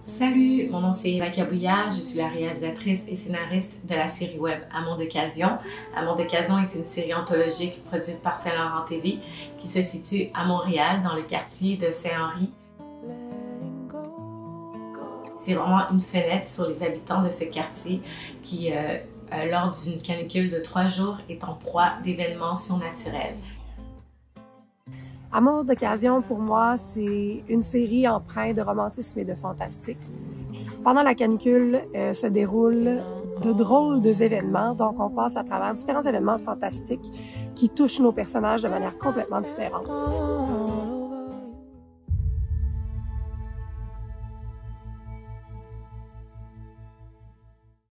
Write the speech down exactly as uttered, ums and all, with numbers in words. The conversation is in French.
Salut, mon nom c'est Eva Kabouya, je suis la réalisatrice et scénariste de la série web Amour d'occasion. Amour d'occasion est une série anthologique produite par Saint-Laurent T V qui se situe à Montréal, dans le quartier de Saint-Henri. C'est vraiment une fenêtre sur les habitants de ce quartier qui, euh, euh, lors d'une canicule de trois jours, est en proie d'événements surnaturels. Amour d'occasion, pour moi, c'est une série empreinte de romantisme et de fantastique. Pendant la canicule euh, se déroulent de drôles d'événements, donc on passe à travers différents événements fantastiques qui touchent nos personnages de manière complètement différente.